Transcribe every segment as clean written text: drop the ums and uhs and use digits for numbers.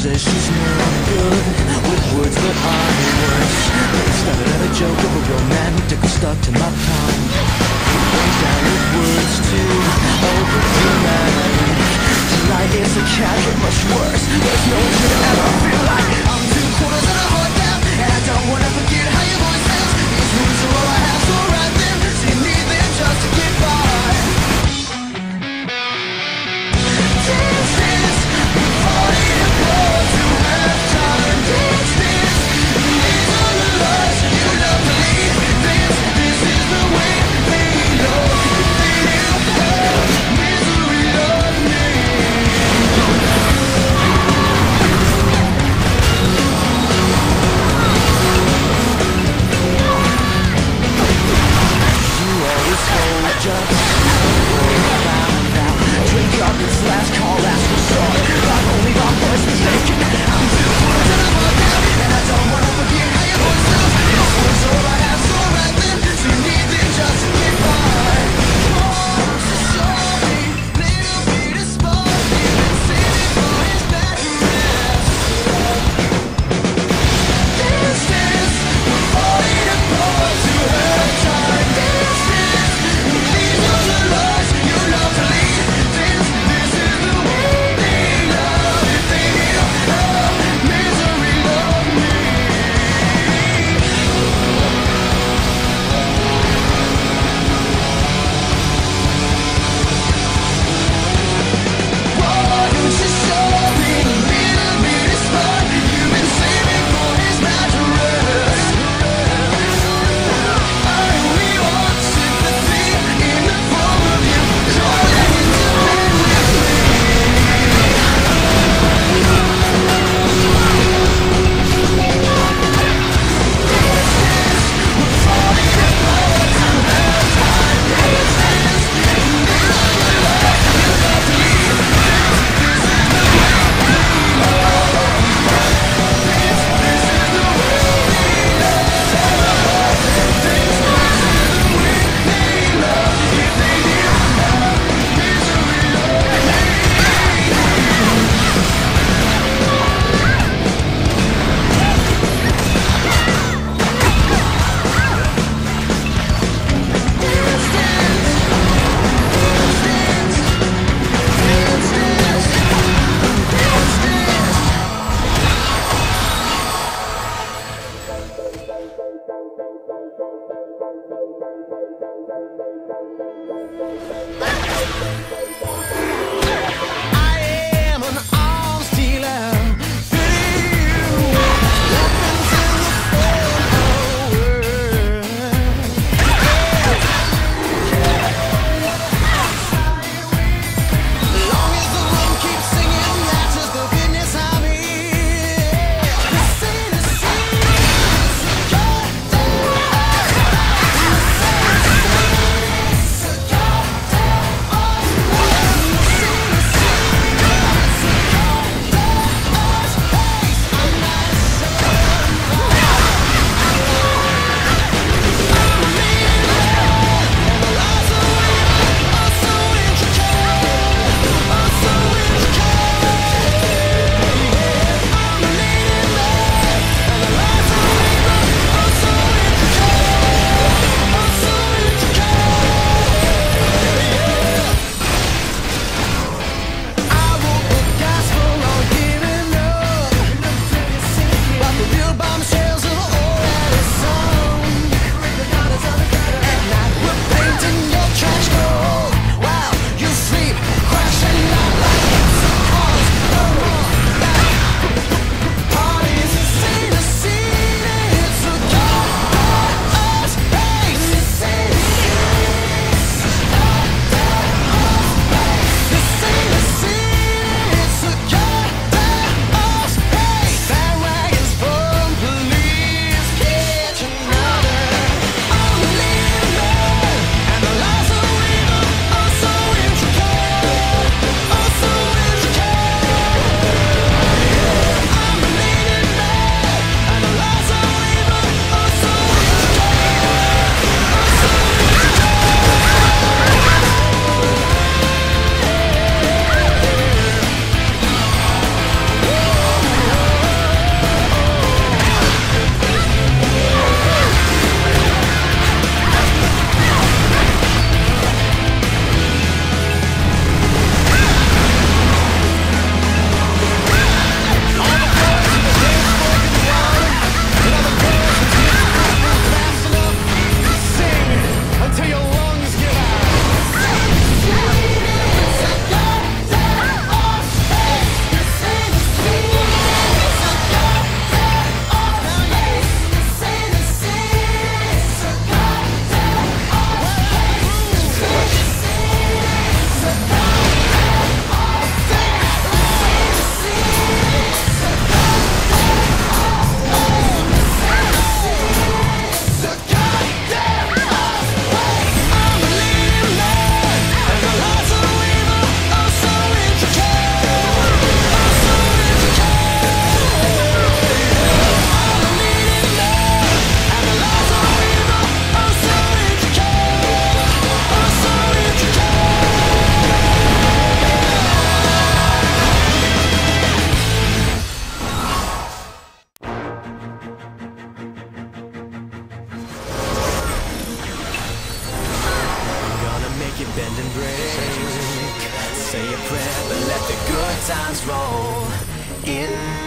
says she's no good with words that aren't words. It started out a joke of a romantic stuck to my tongue. Went down with words too overdramatic. Tonight is a cat get much worse. There's no one should ever feel like I'm 2/4 and a heart down, and I don't wanna forget how your voice sounds. These words are all I have, so write them. So you need them just to get by. Dance before it blows to halftime. Dance, these are the lies you don't believe. This is the way they know. They have misery of me.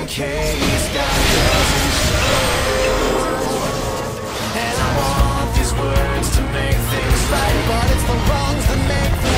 He's got girls in shows. And I want these words to make things right, but it's the wrongs that make things